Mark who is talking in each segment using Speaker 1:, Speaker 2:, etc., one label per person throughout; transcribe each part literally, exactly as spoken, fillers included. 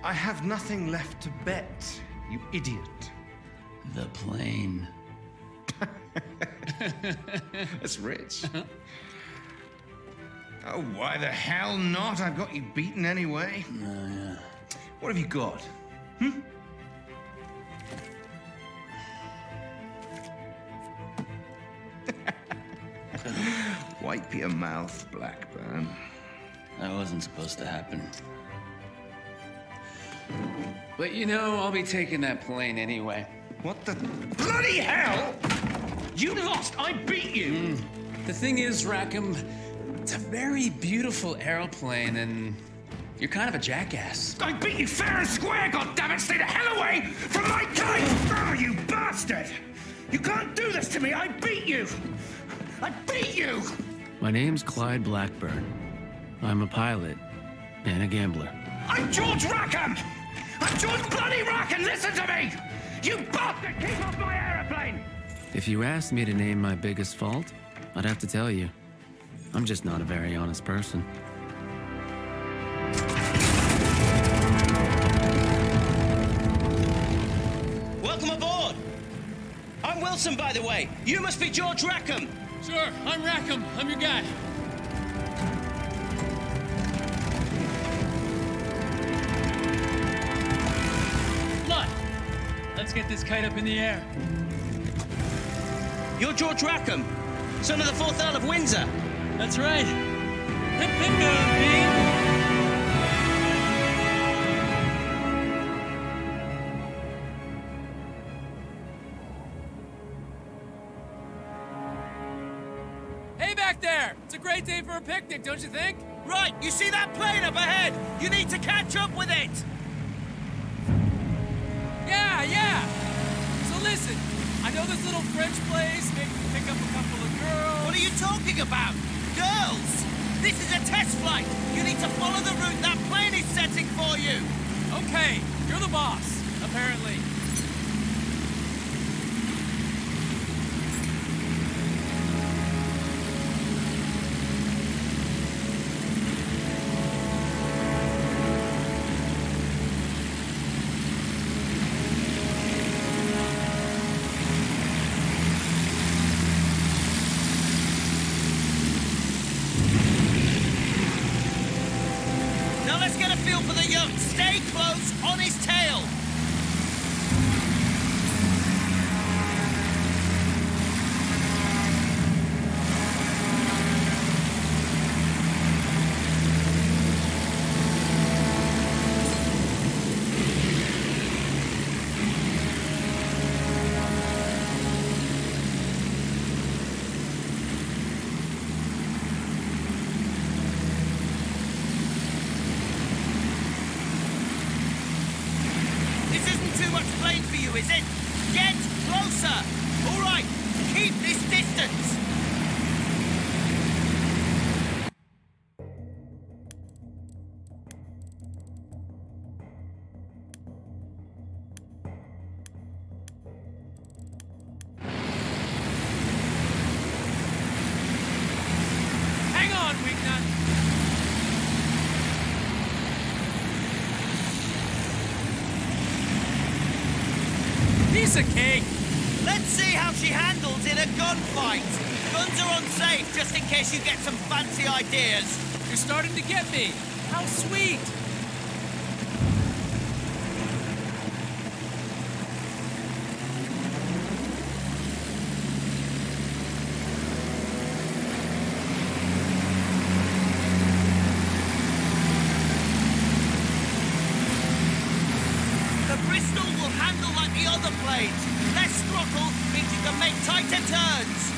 Speaker 1: I have nothing left to bet, you idiot.
Speaker 2: The plane.
Speaker 1: That's rich. Oh, why the hell not? I've got you beaten anyway.
Speaker 2: Oh, yeah.
Speaker 1: What have you got? Hmm? Wipe your mouth, Blackburn.
Speaker 2: That wasn't supposed to happen. But you know, I'll be taking that plane anyway.
Speaker 1: What the bloody hell? You lost. I beat you.
Speaker 2: Mm. The thing is, Rackham, it's a very beautiful aeroplane, and you're kind of a jackass.
Speaker 1: I beat you fair and square, goddammit! Stay the hell away from my kite! Oh, you bastard! You can't do this to me! I beat you! I beat you!
Speaker 2: My name's Clyde Blackburn. I'm a pilot and a gambler.
Speaker 1: I'm George Rackham! I'm George bloody Rackham! Listen to me! You bastard! Keep off my aeroplane!
Speaker 2: If you asked me to name my biggest fault, I'd have to tell you. I'm just not a very honest person.
Speaker 3: Welcome aboard! I'm Wilson, by the way. You must be George Rackham.
Speaker 4: Sure, I'm Rackham. I'm your guy. Blood! Let's get this kite up in the air.
Speaker 3: You're George Rackham, son of the fourth Earl of Windsor.
Speaker 4: That's right. Hip hip go, Hey back there! It's a great day for a picnic, don't you think?
Speaker 3: Right, you see that plane up ahead? You need to catch up with it!
Speaker 4: Yeah, yeah! So listen, I know this little French place, maybe we pick up a couple of girls.
Speaker 3: What are you talking about? Girls! This is a test flight! You need to follow the route that plane is setting for you!
Speaker 4: Okay, you're the boss, apparently.
Speaker 3: Stay close on his tail! Is it? Get closer! All right, keep this distance!
Speaker 4: Hang on, Weaknut! Piece of cake!
Speaker 3: Let's see how she handles in a gunfight. Guns are unsafe, just in case you get some fancy ideas.
Speaker 4: You're starting to get me. How sweet!
Speaker 3: The Bristol will handle like the other planes. Less throttle means you can make tighter turns.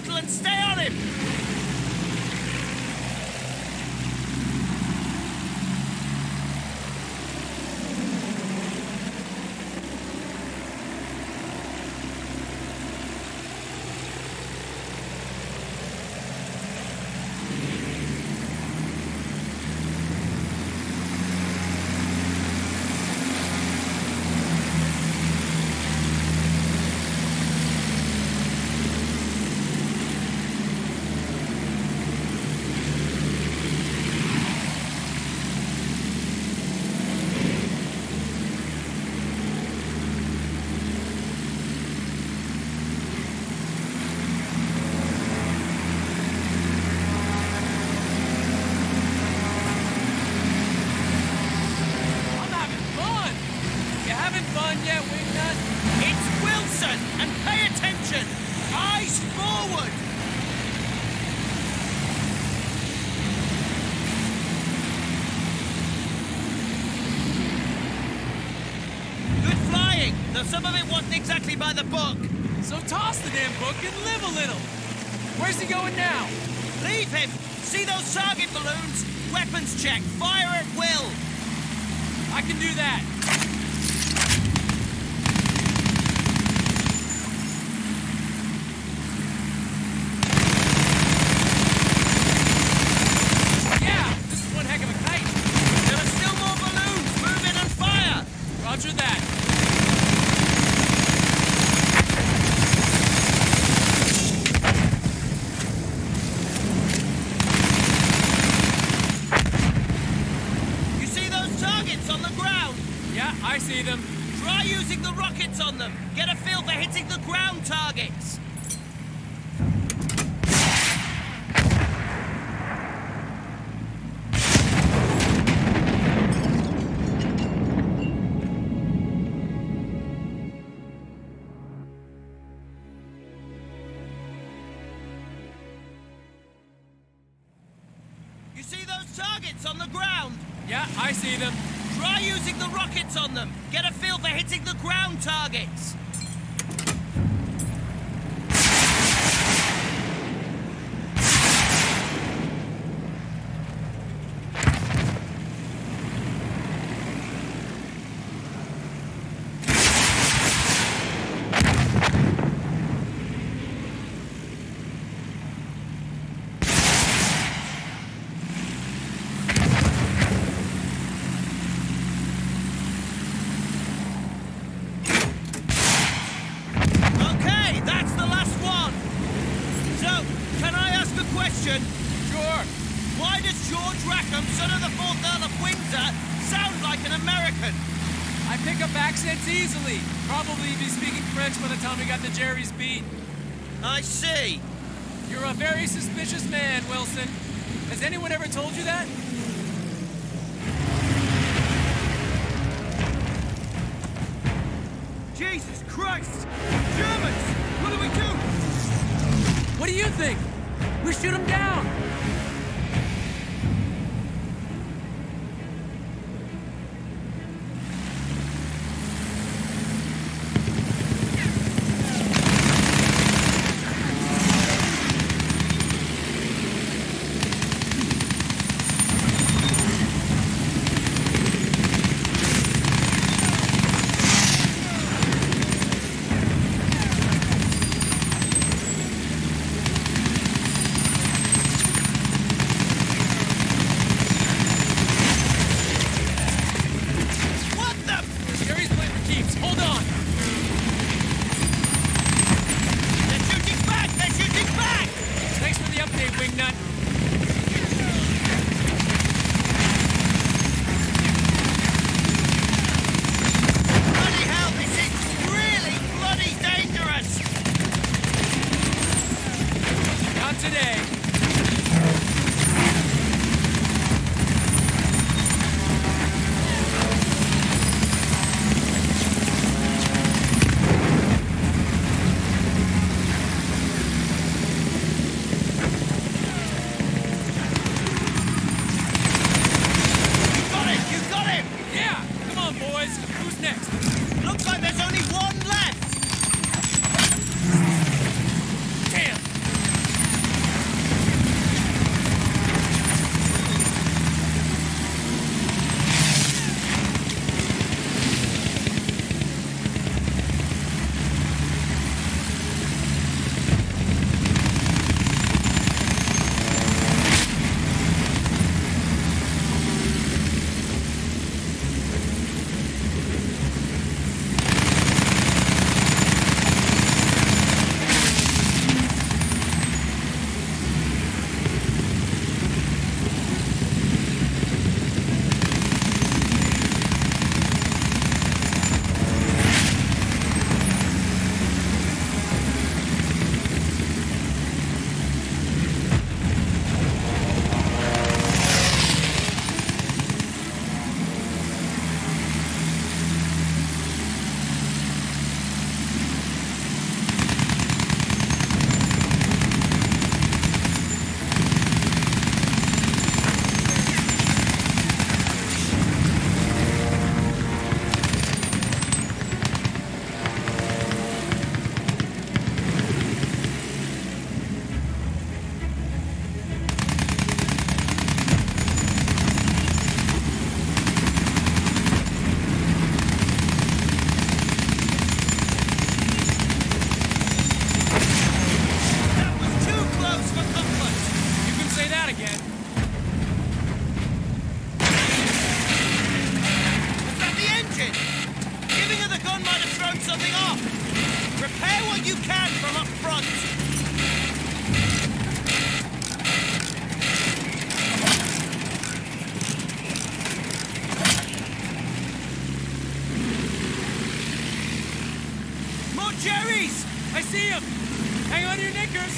Speaker 3: throttle and stay on him! Some of it wasn't exactly by the book.
Speaker 4: So toss the damn book and live a little. Where's he going now?
Speaker 3: Leave him. See those target balloons? Weapons check. Fire at will.
Speaker 4: I can do that. Yeah, this is one heck of a kite.
Speaker 3: There are still more balloons. Move in and fire.
Speaker 4: Roger that. I see them.
Speaker 3: Try using the rockets on them. Get a feel for hitting the ground targets. You see those targets on the ground?
Speaker 4: Yeah, I see them.
Speaker 3: Try using the rockets on them. Get a feel for hitting the ground targets.
Speaker 4: Sure.
Speaker 3: Why does George Rackham, son of the fourth Earl of Windsor, sound like an American?
Speaker 4: I pick up accents easily. Probably be speaking French by the time we got to Jerry's beat.
Speaker 3: I see.
Speaker 4: You're a very suspicious man, Wilson. Has anyone ever told you that?
Speaker 1: Jesus Christ! Germans! What do we do?
Speaker 4: What do you think? We shoot them down! fingers?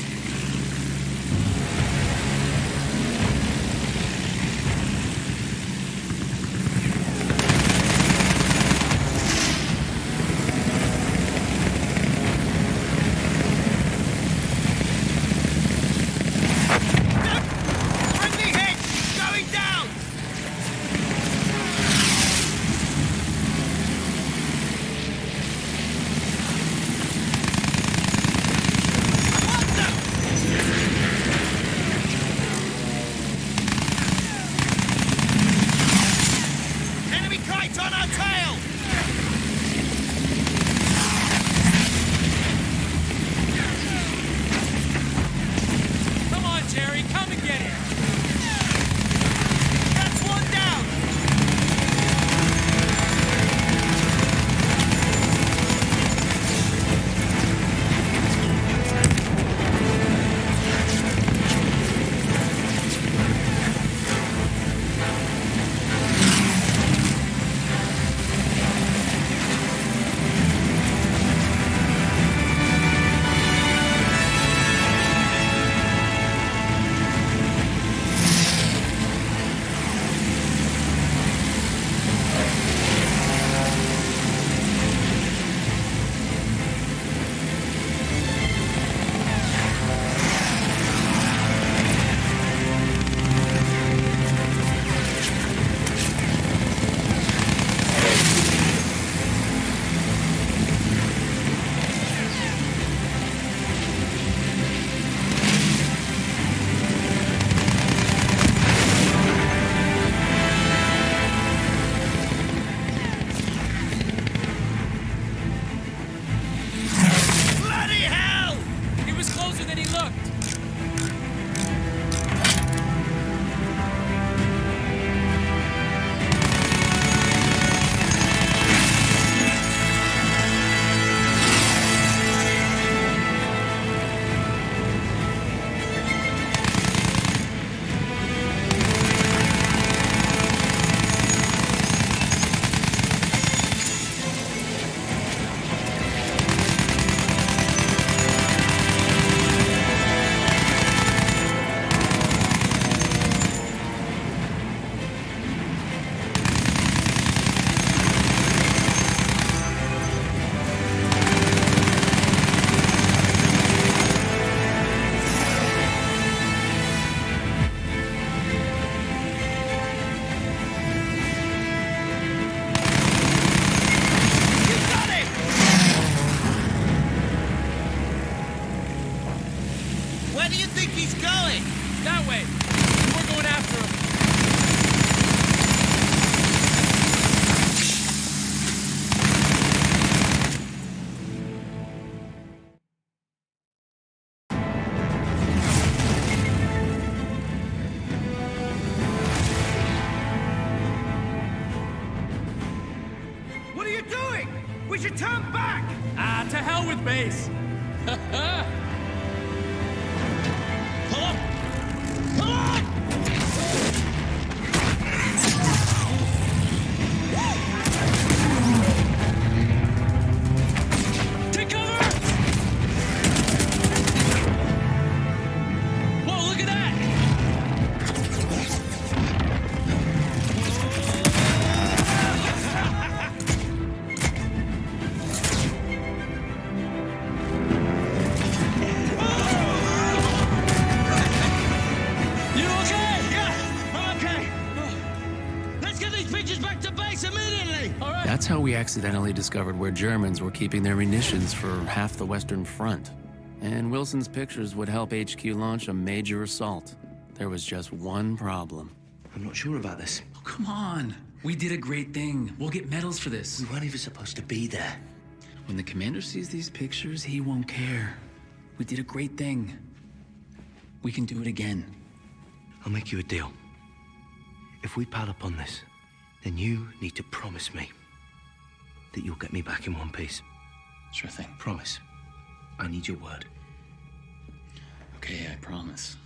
Speaker 1: We should turn back!
Speaker 4: Ah, to hell with base!
Speaker 3: Pull up! Pull up!
Speaker 2: Take cover! Whoa, look at that! That's how we accidentally discovered where Germans were keeping their munitions for half the Western Front. And Wilson's pictures would help H Q launch a major assault. There was just one problem.
Speaker 5: I'm not sure about this.
Speaker 2: Oh, come on. We did a great thing. We'll get medals for this.
Speaker 5: We weren't even supposed to be there.
Speaker 2: When the commander sees these pictures, he won't care. We did a great thing. We can do it again.
Speaker 5: I'll make you a deal. If we pile up on this, then you need to promise me that you'll get me back in one piece.
Speaker 2: Sure thing.
Speaker 5: Promise. I need your word.
Speaker 2: Okay, I promise.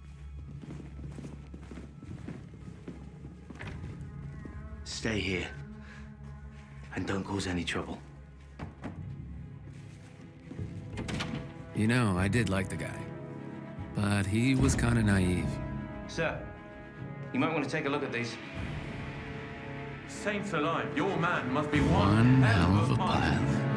Speaker 5: Stay here. And don't cause any trouble.
Speaker 2: You know, I did like the guy. but he was kind of naive.
Speaker 6: Sir, you might want to take a look at these.
Speaker 7: Saints alive, your man must be one,
Speaker 2: One hell of a pilot.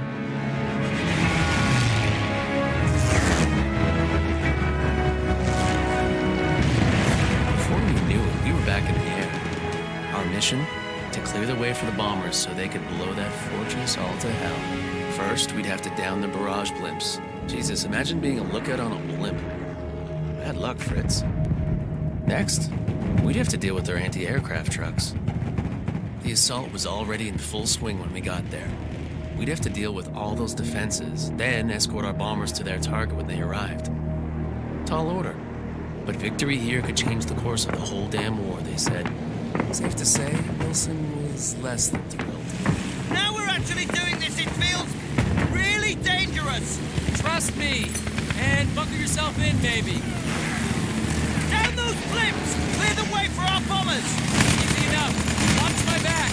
Speaker 2: Before we knew it, we were back in the air. Our mission? To clear the way for the bombers so they could blow that fortress all to hell. First, we'd have to down the barrage blimps. Jesus, imagine being a lookout on a blimp. Bad luck, Fritz. Next, we'd have to deal with their anti-aircraft trucks. The assault was already in full swing when we got there. We'd have to deal with all those defenses, then escort our bombers to their target when they arrived. Tall order. But victory here could change the course of the whole damn war, they said. Safe to say, Wilson was less than thrilled.
Speaker 3: Now we're actually doing this, it feels really dangerous.
Speaker 4: Trust me. And buckle yourself in, maybe.
Speaker 3: Down those blimps! Clear the way for our bombers!
Speaker 4: Easy enough. Watch my back.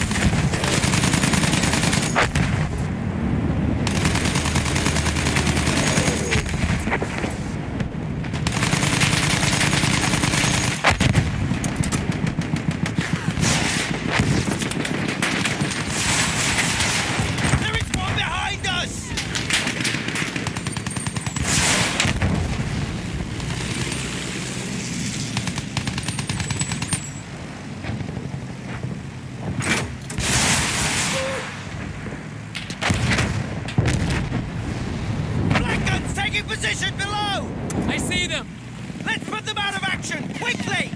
Speaker 3: There is one behind us! Black guns taking position below!
Speaker 4: I see them.
Speaker 3: Let's put them out of action, quickly!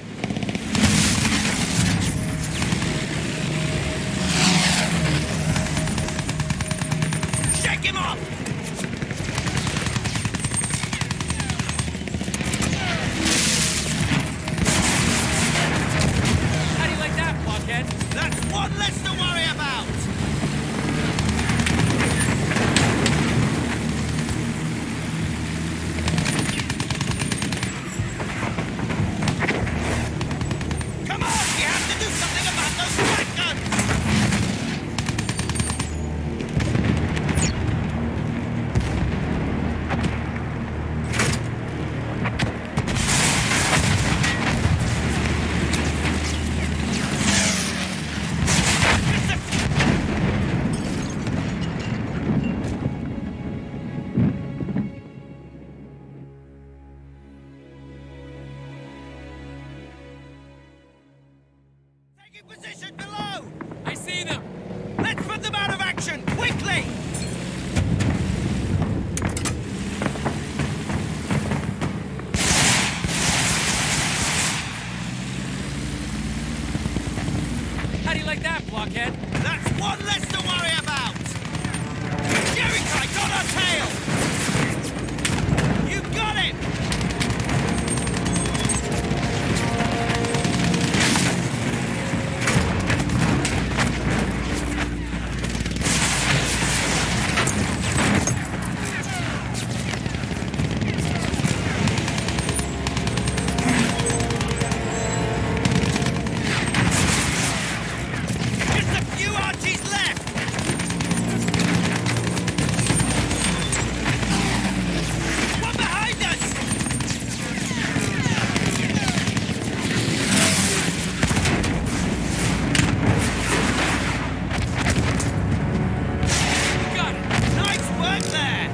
Speaker 3: Shake him off!
Speaker 4: How do you like that, blockhead?
Speaker 3: That's one less to worry about! Come on, we have to do something about those black guns! Taking position below!
Speaker 4: I see them.
Speaker 3: Let's put them out of action, quickly!
Speaker 4: How do you like that, blockhead?
Speaker 3: That's one less to worry about! Jerry kite on our tail! You got him! Just a few Archies left! One behind us!
Speaker 4: You got it.
Speaker 3: Nice work there!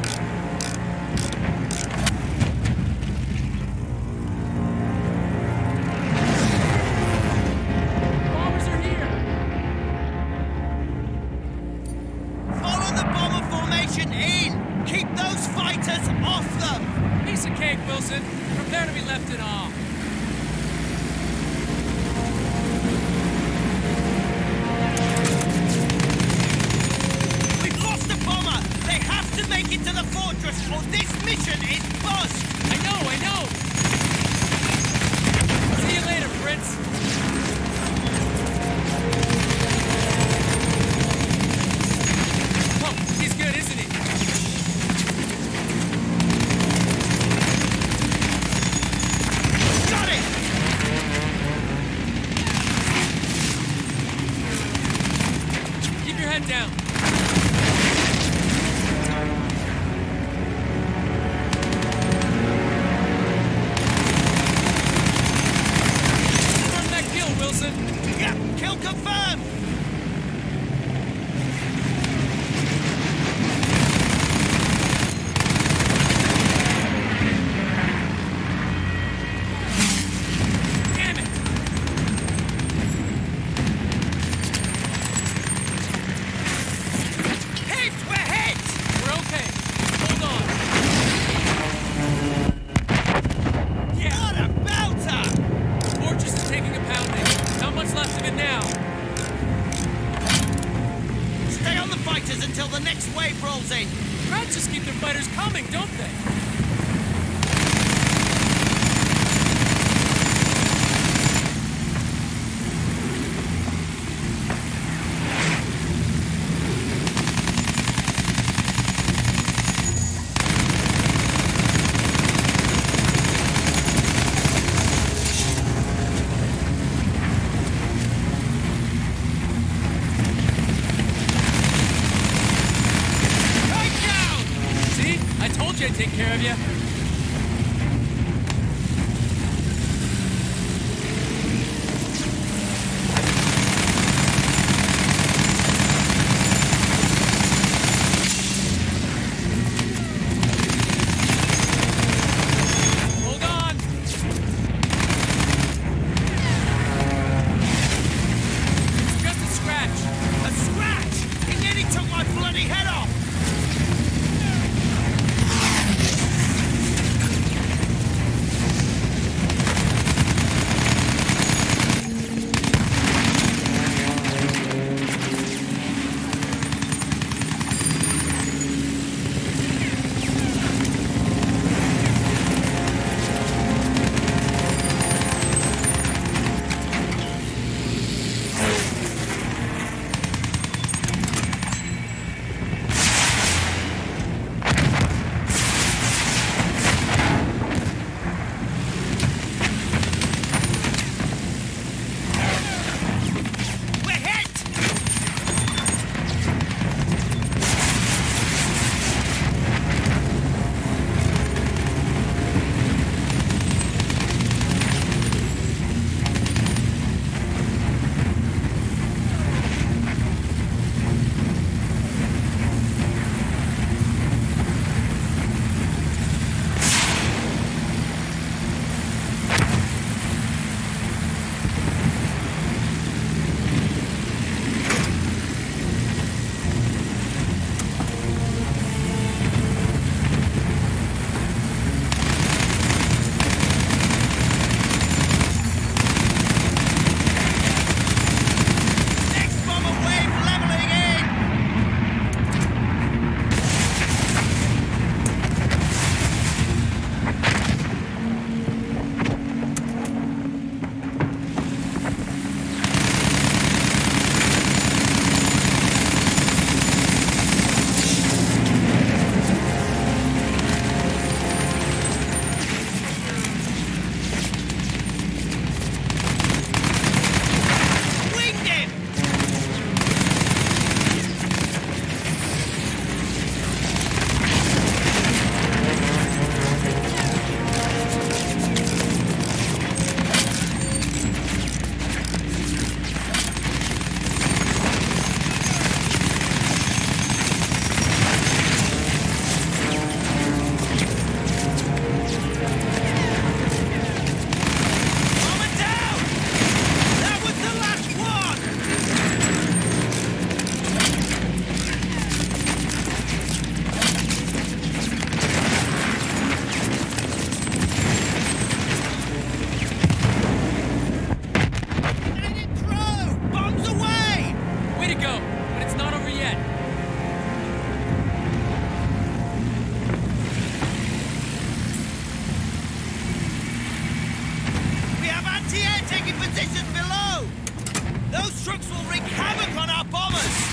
Speaker 4: Bombers are here.
Speaker 3: Follow the bomber formation in! Keep those fighters off them!
Speaker 4: Piece of cake, Wilson. Prepare to be left in awe.
Speaker 3: We've lost a bomber! They have to make it to the fortress or this mission is bust!
Speaker 4: I know, I know. See you later, Fritz. Oh, he's good, isn't he?
Speaker 3: anti-air taking positions below! Those trucks will wreak havoc on our bombers!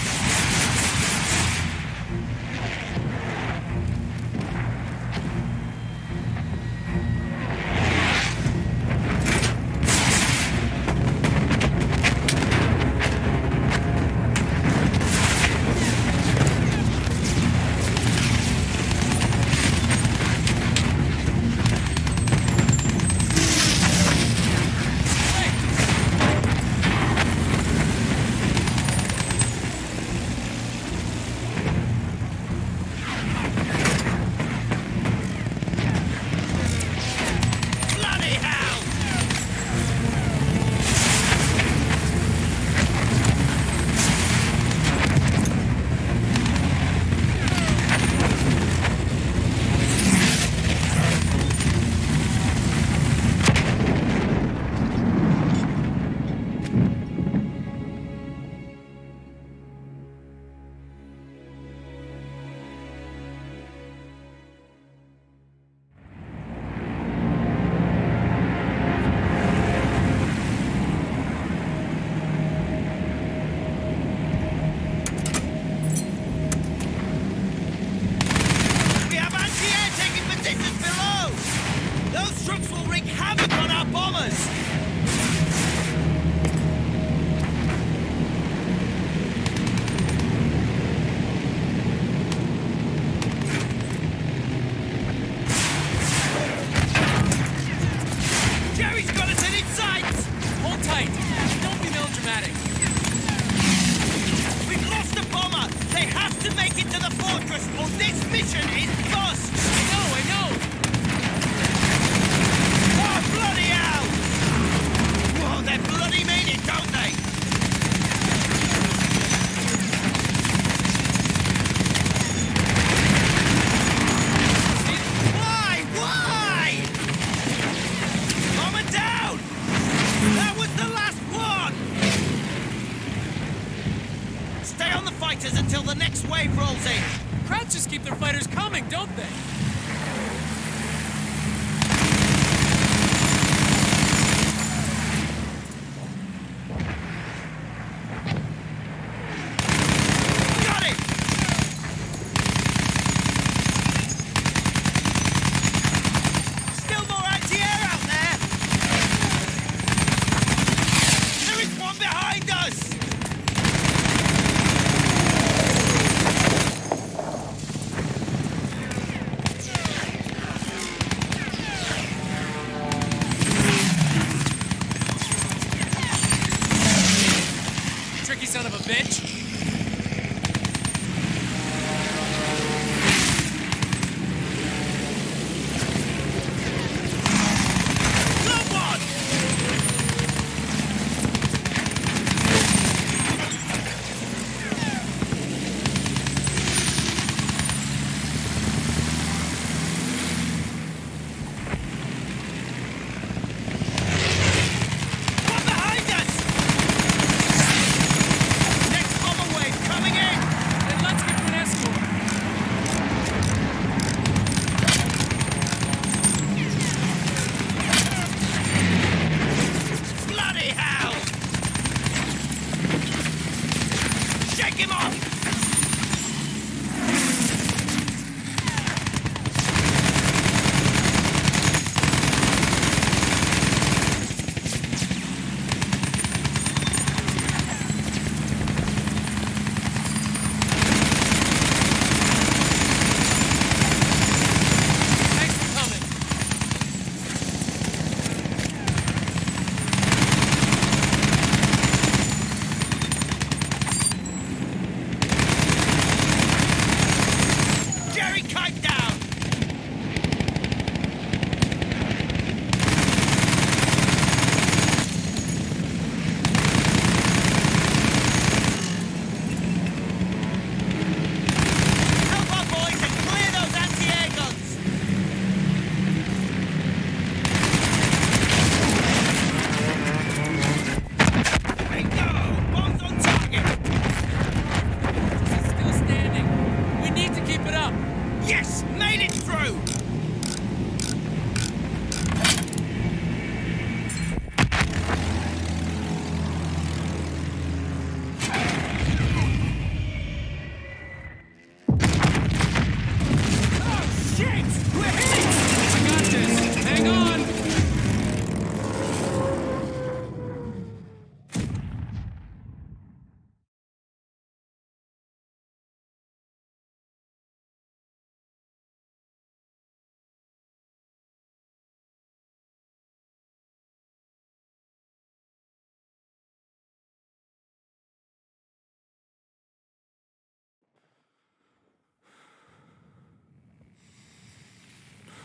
Speaker 3: Until the next wave rolls in.
Speaker 4: Krauts just keep their fighters coming, don't they?
Speaker 3: Got it! Still more anti-air out there! There is one behind us!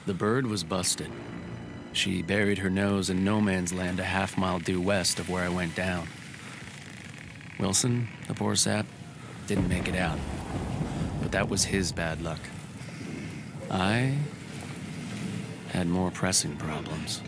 Speaker 2: The bird was busted. She buried her nose in no man's land a half mile due west of where I went down. Wilson, the poor sap, didn't make it out. But that was his bad luck. I had more pressing problems.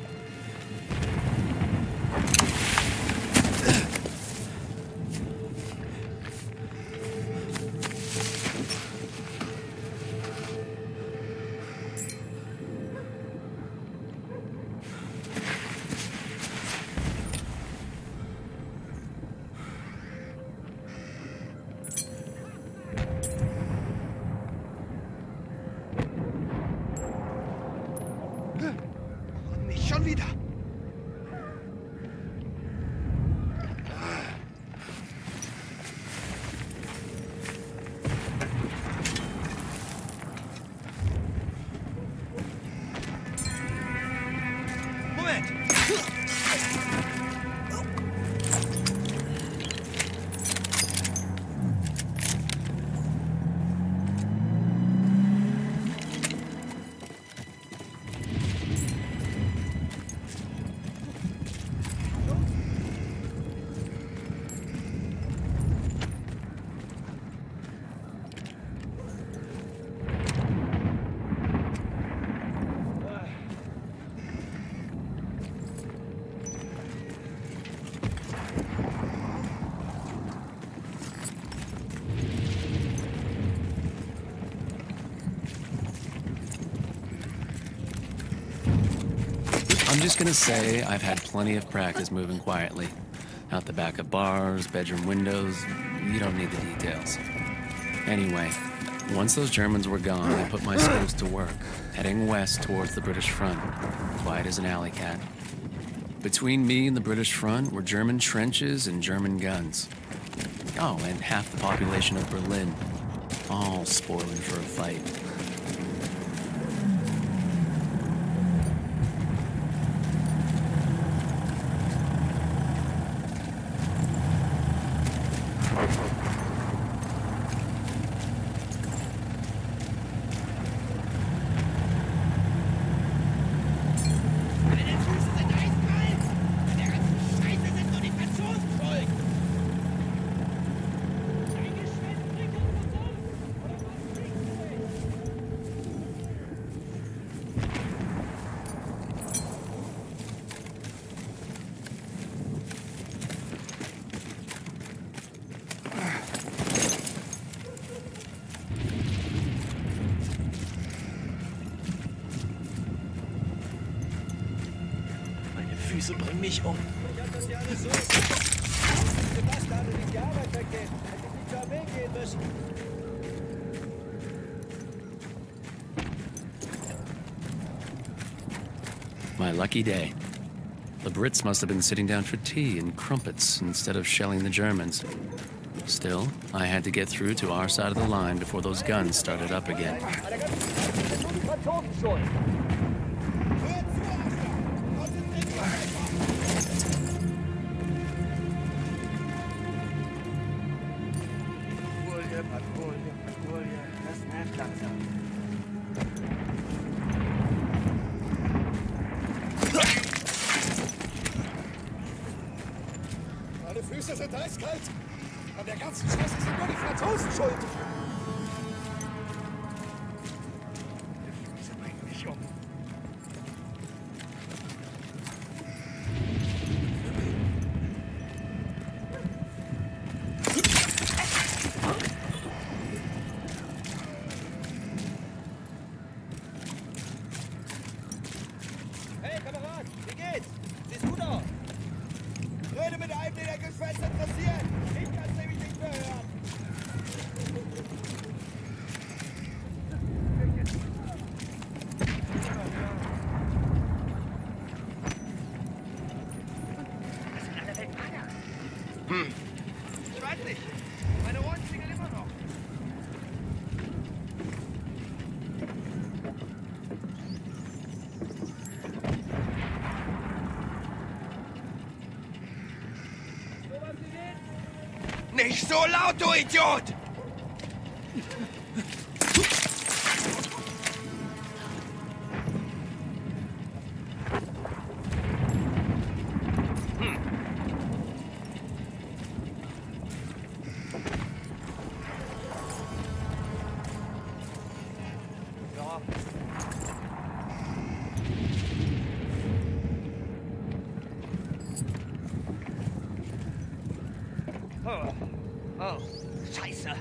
Speaker 8: Nicht schon wieder. Moment.
Speaker 2: I'm just gonna say I've had plenty of practice moving quietly. Out the back of bars, bedroom windows, you don't need the details. Anyway, once those Germans were gone, I put my skills to work, heading west towards the British front, quiet as an alley cat. Between me and the British front were German trenches and German guns. Oh, and half the population of Berlin, all spoiling for a fight.
Speaker 5: Füße bringen mich um.
Speaker 9: Ich hab das ja alles so. Diese Bastarde, die die Arbeit weggehen. Hätte ich nicht zur Armee gehen müssen.
Speaker 2: My lucky day. The Brits must have been sitting down for tea and crumpets instead of shelling the Germans. Still, I had to get through to our side of the line before those guns started up again.
Speaker 9: Meine Füße sind eiskalt. An der ganzen Scheiße sind nur die Franzosen schuld. Die Füße bringen mich um. Hey, Kamerad, wie geht's? Siehst gut aus. Rede mit einem, den der Gefäß interessiert. Ich kann's nämlich nicht mehr hören. Das sind alle Weltmeier. Hm. Ich weiß nicht. Meine Ohren klingeln immer noch.
Speaker 8: Nicht so laut, du Idiot!
Speaker 3: Oh, oh, Scheiße.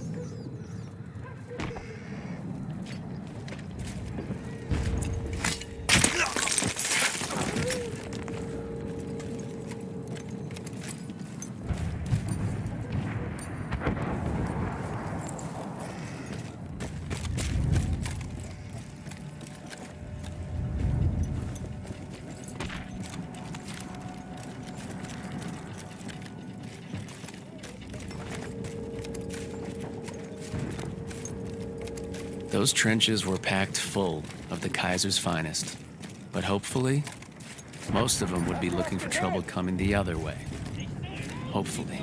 Speaker 2: Those trenches were packed full of the Kaiser's finest. But hopefully, most of them would be looking for trouble coming the other way. Hopefully.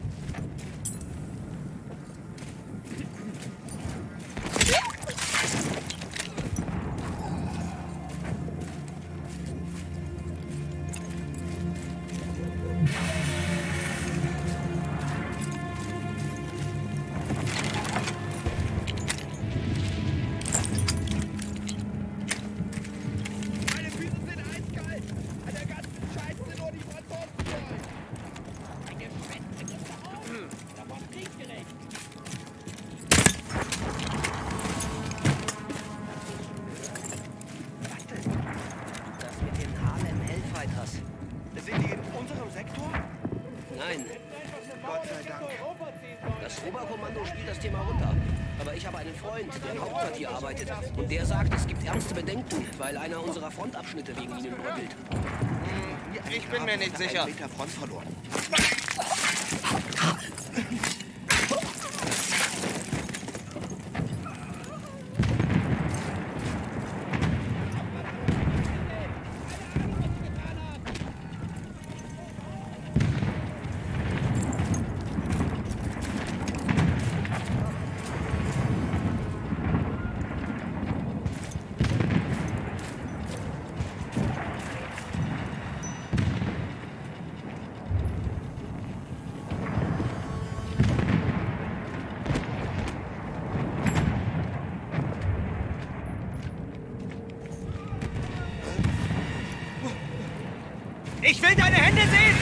Speaker 5: Sind die in unserem Sektor?
Speaker 3: Nein.
Speaker 5: Gott sei Dank.
Speaker 3: Das Oberkommando spielt das Thema runter. Aber ich habe einen Freund, der im Hauptquartier arbeitet. Und der sagt, es gibt ernste Bedenken, weil einer unserer Frontabschnitte wegen ihnen bröckelt.
Speaker 8: Ich bin mir nicht sicher.
Speaker 5: Meter Front verloren.
Speaker 3: Ich will deine Hände sehen!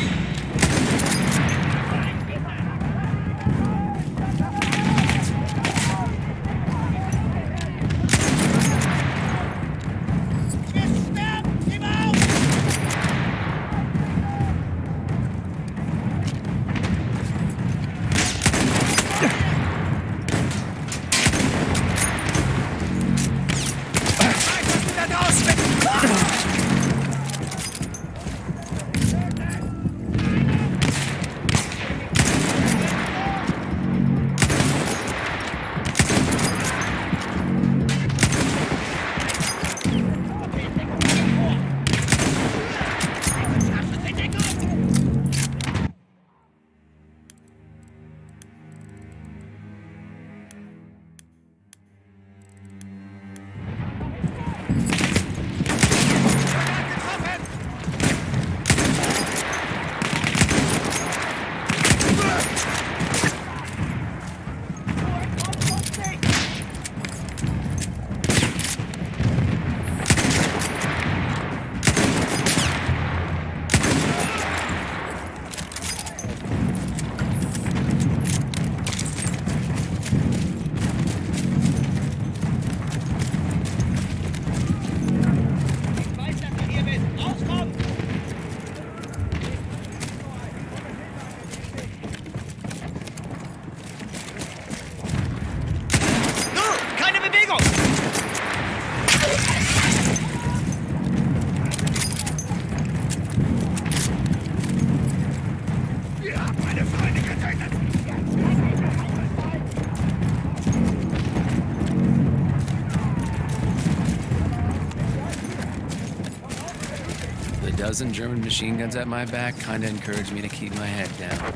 Speaker 2: The dozen German machine guns at my back kinda encouraged me to keep my head down.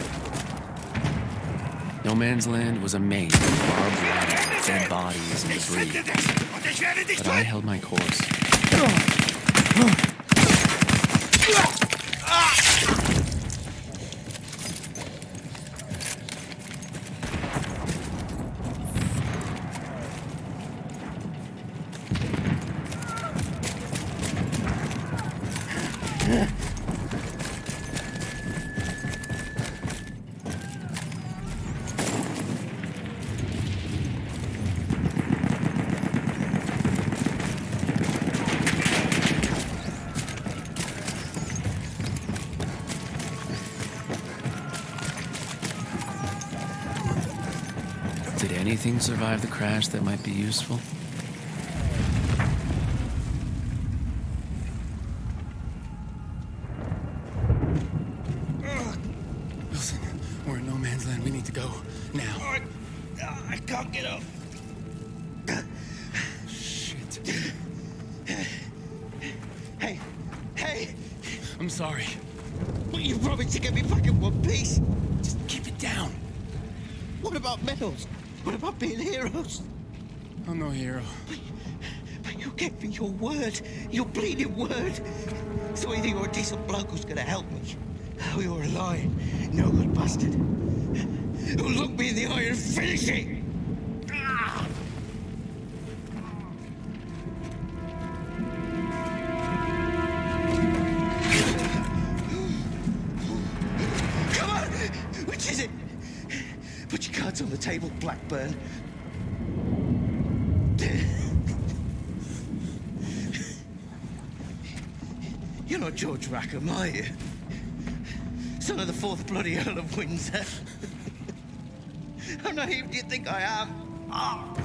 Speaker 2: No Man's Land was a maze of barbed wire, dead bodies, and debris. But I held my course. anything survive the crash that might be useful?
Speaker 10: Wilson, we're in no man's land. We need to go now.
Speaker 9: I, I can't get up.
Speaker 10: Shit.
Speaker 9: Hey, hey!
Speaker 10: I'm sorry.
Speaker 9: Well, you promised to get me back in one piece.
Speaker 10: Just keep it down.
Speaker 9: What about medals? What about being heroes?
Speaker 10: I'm no hero.
Speaker 9: But, but you gave me your word. Your bleeding word. So either you're a decent bloke who's gonna help me, or you're a lying, no good bastard who'll look me in the eye and finish it. Ah! Come on! Which is it? Put your cards on the table, Blackburn. You're not George Rackham, are you? Son of the fourth bloody Earl of Windsor. How naive do you think I am? Ah.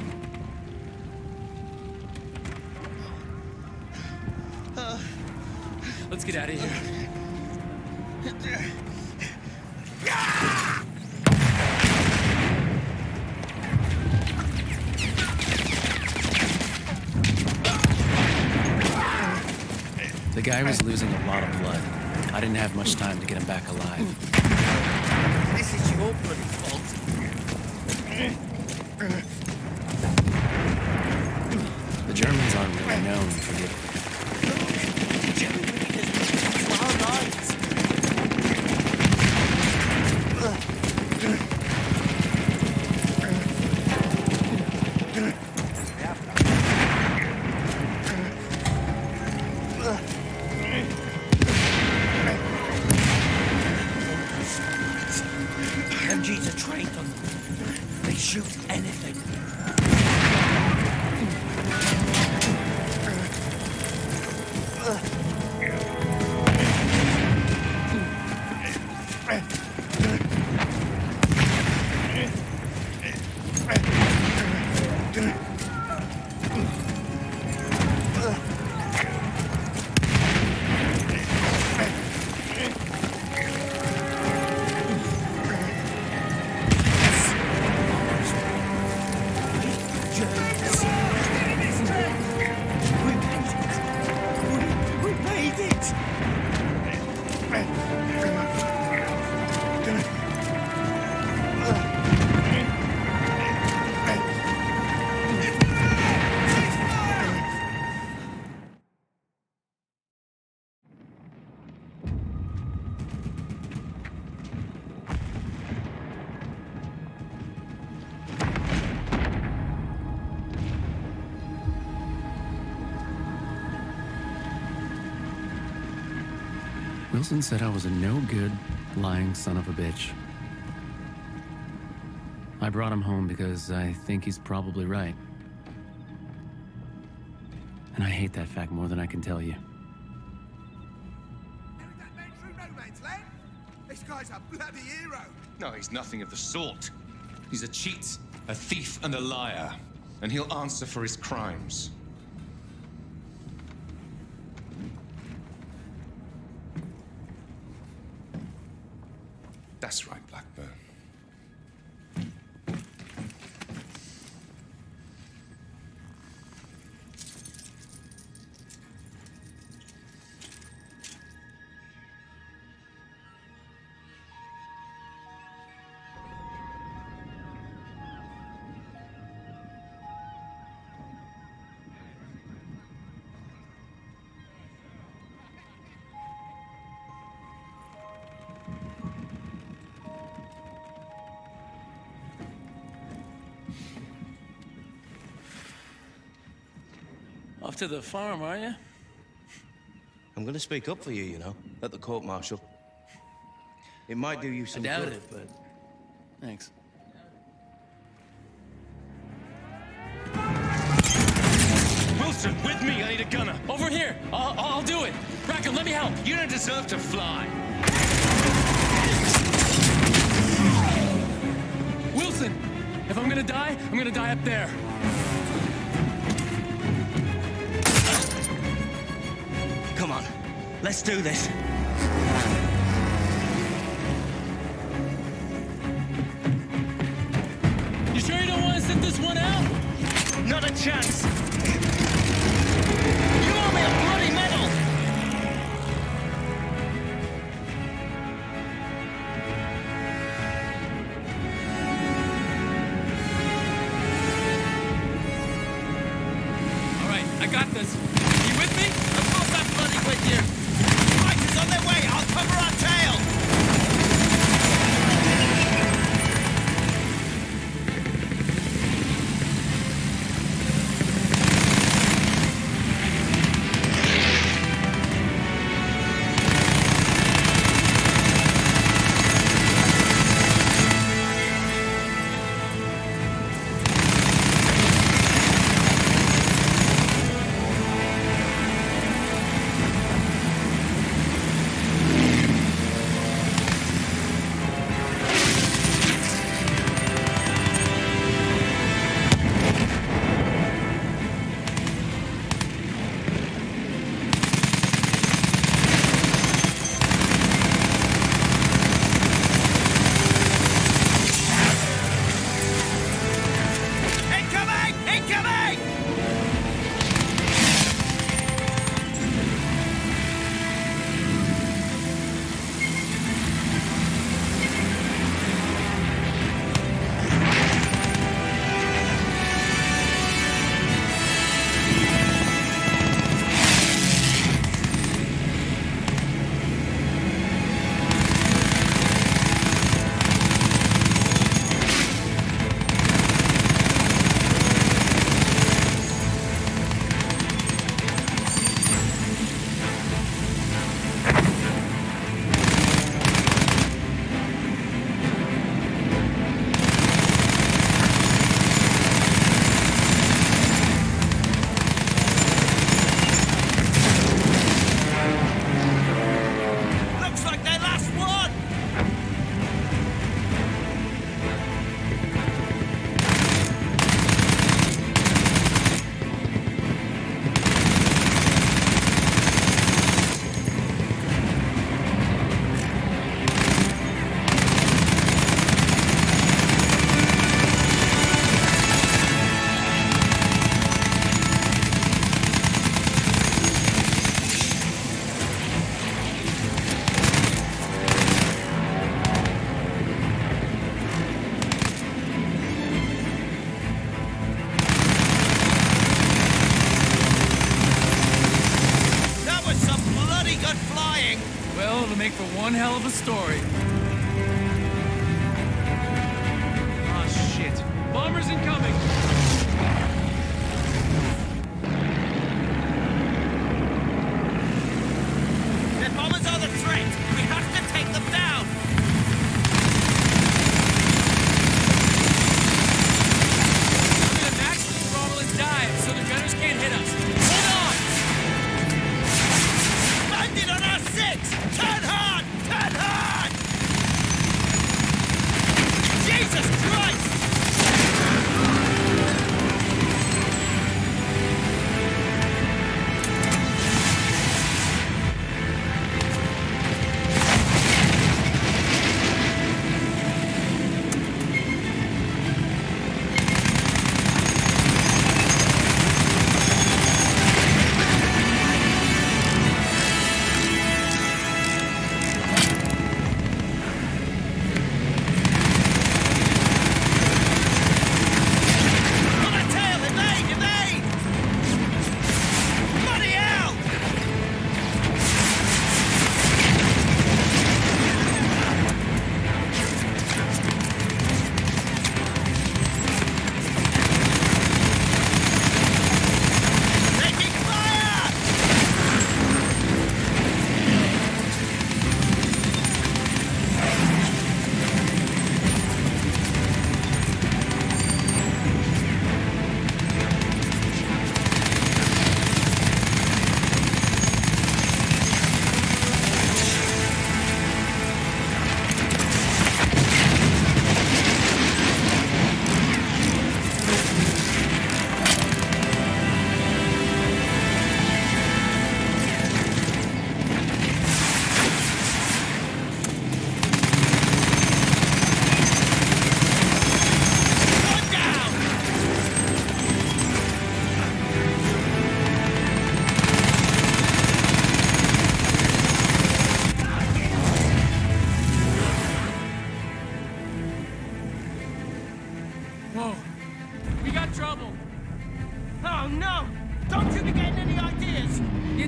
Speaker 9: Uh.
Speaker 10: Let's get out of here.
Speaker 9: Ah!
Speaker 2: The guy was losing a lot of blood. I didn't have much time to get him back alive.
Speaker 9: This is your bloody fault.
Speaker 2: The Germans aren't really known for the...
Speaker 9: Our lives. M Gs are trained on them. They shoot anything.
Speaker 2: Wilson said I was a no-good, lying son of a bitch. I brought him home because I think he's probably right. And I hate that fact more than I can tell you.
Speaker 11: That man through no man's land? This guy's a bloody hero.
Speaker 7: No, he's nothing of the sort. He's a cheat, a thief, and a liar. And he'll answer for his crimes. That's right, Blackburn.
Speaker 10: Off to the farm, are you?
Speaker 5: I'm gonna speak up for you, you know, at the court-martial. It might do you some
Speaker 10: I doubt
Speaker 5: good.
Speaker 10: it, but thanks.
Speaker 7: Wilson, with me! I need a gunner!
Speaker 10: Over here! I'll, I'll do it! Rackham, let me help!
Speaker 7: You don't deserve to fly!
Speaker 10: Wilson! If
Speaker 2: If I'm gonna die, I'm gonna die up there.
Speaker 9: Come on, let's do this.
Speaker 2: You sure you don't want to sit this one out?
Speaker 9: Not a chance. You owe me a bloody medal.
Speaker 4: All right, I got this. You with me?
Speaker 9: Of course I'm bloody with you. Fighters on their way. I'll cover our tail.
Speaker 4: Well, it'll make for one hell of a story. Ah, shit. Bombers incoming!
Speaker 9: The bombers are the threat! We have to take them down!
Speaker 4: I'm gonna max the throttle and dive so the gunners can't hit us. Hold on!
Speaker 9: Landed on our six! Turn hard! Turn hard! Jesus Christ!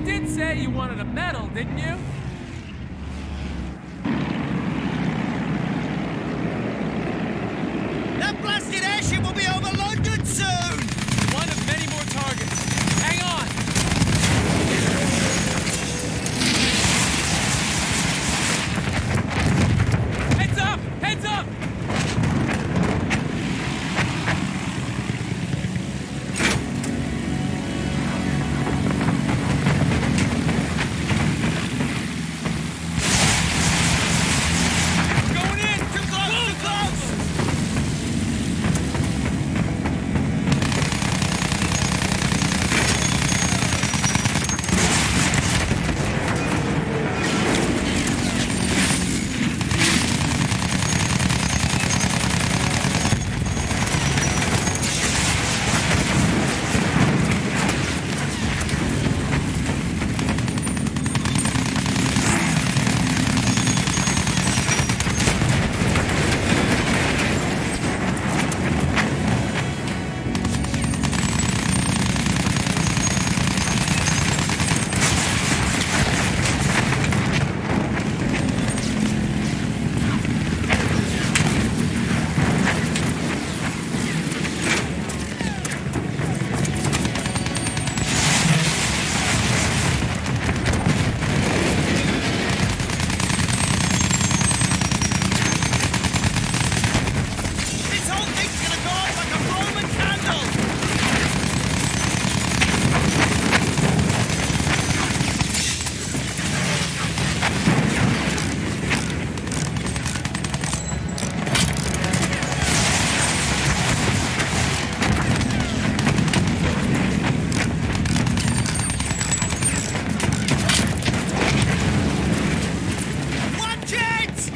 Speaker 4: You did say you wanted a medal, didn't you?
Speaker 9: That blasted airship will be over London soon!
Speaker 4: One of many more targets. Hang on! Heads up! Heads up! Going in! Too close! Too close! This whole thing's gonna go off like a Roman candle! Watch it!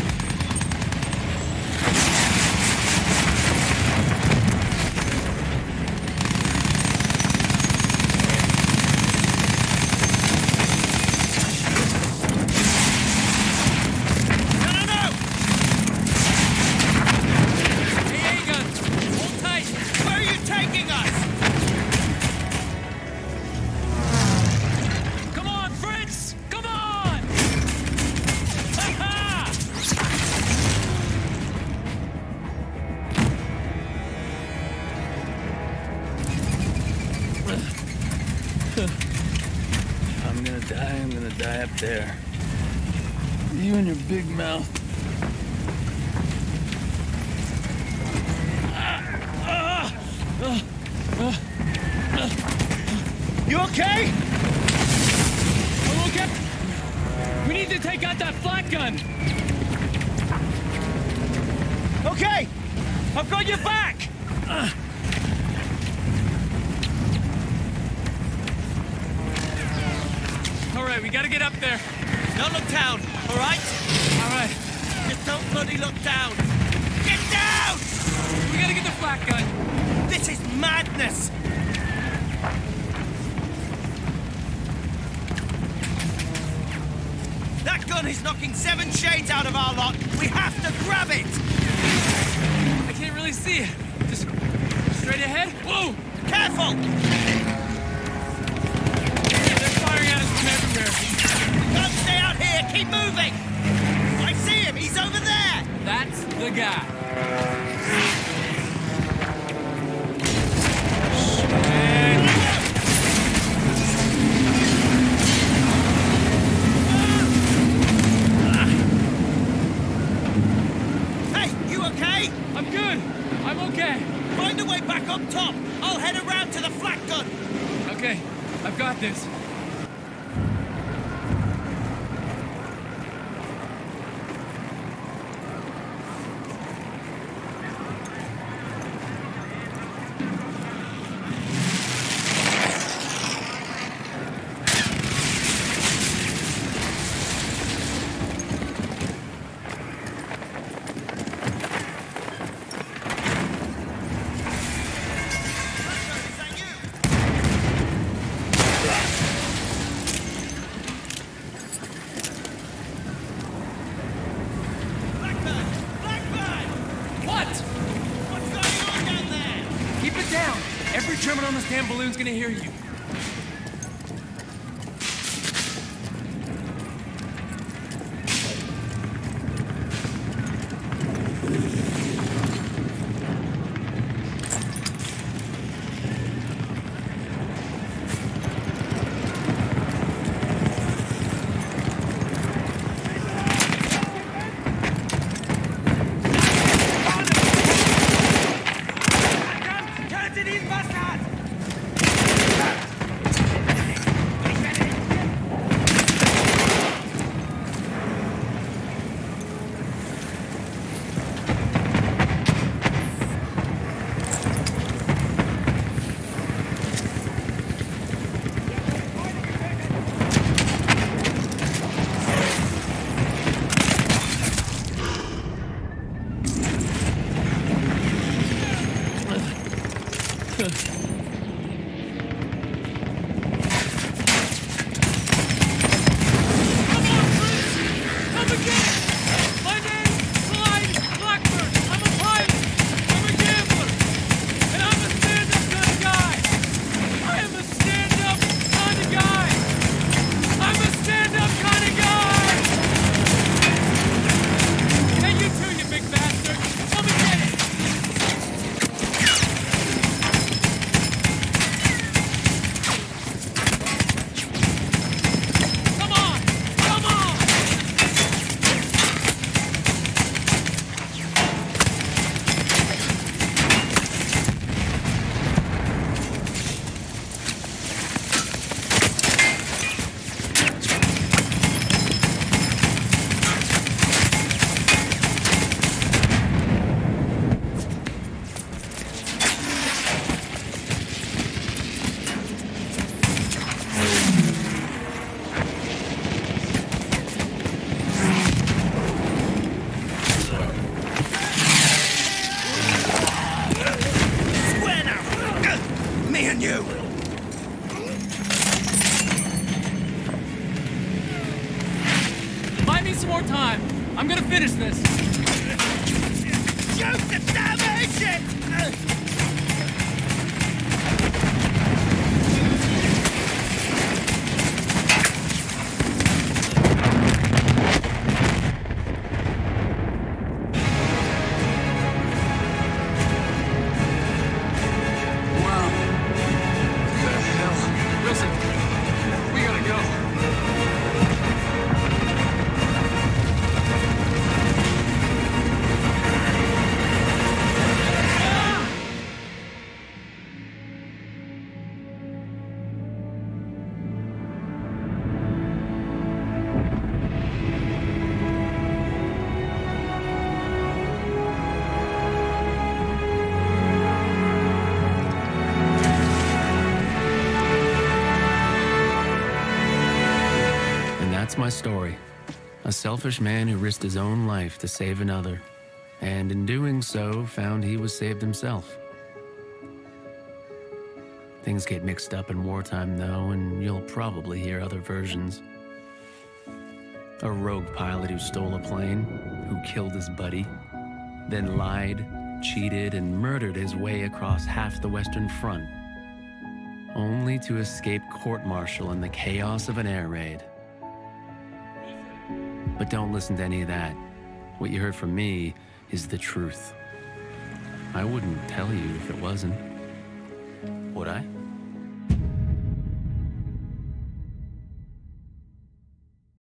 Speaker 4: No, no, no! Hey, A guns! Hold tight!
Speaker 9: Where are you taking us?
Speaker 4: Come on, Fritz! Come on! Ha-ha!
Speaker 2: I'm gonna die, I'm gonna die up there. You and your big mouth.
Speaker 9: You okay?
Speaker 4: I'm okay. We need to take out that flak gun.
Speaker 9: Okay! I've got your back!
Speaker 4: All right, we gotta get up there.
Speaker 9: Don't look down, all right?
Speaker 4: All right,
Speaker 9: Just don't bloody look down! Get down!
Speaker 4: we gotta get the flak gun.
Speaker 9: This is madness! That gun is knocking seven shades out of our lot! We have to grab it!
Speaker 4: I can't really see it. Just straight ahead. Whoa!
Speaker 9: Careful!
Speaker 4: They're firing at us from everywhere.
Speaker 9: Don't stay out here! Keep moving! I see him! He's over there!
Speaker 4: That's the guy.
Speaker 9: Hey, you okay?
Speaker 4: I'm good. I'm okay.
Speaker 9: Find a way back up top! I'll head around to the flak gun!
Speaker 4: Okay, I've got this. Every German on this damn balloon's gonna hear you. some more time. I'm gonna finish this.
Speaker 1: Shoot the damn engine!
Speaker 2: That's my story. A selfish man who risked his own life to save another, and in doing so, found he was saved himself. Things get mixed up in wartime, though, and you'll probably hear other versions. A rogue pilot who stole a plane, who killed his buddy, then lied, cheated, and murdered his way across half the Western Front, only to escape court-martial in the chaos of an air raid. But don't listen to any of that. What you heard from me is the truth. I wouldn't tell you if it wasn't. Would I?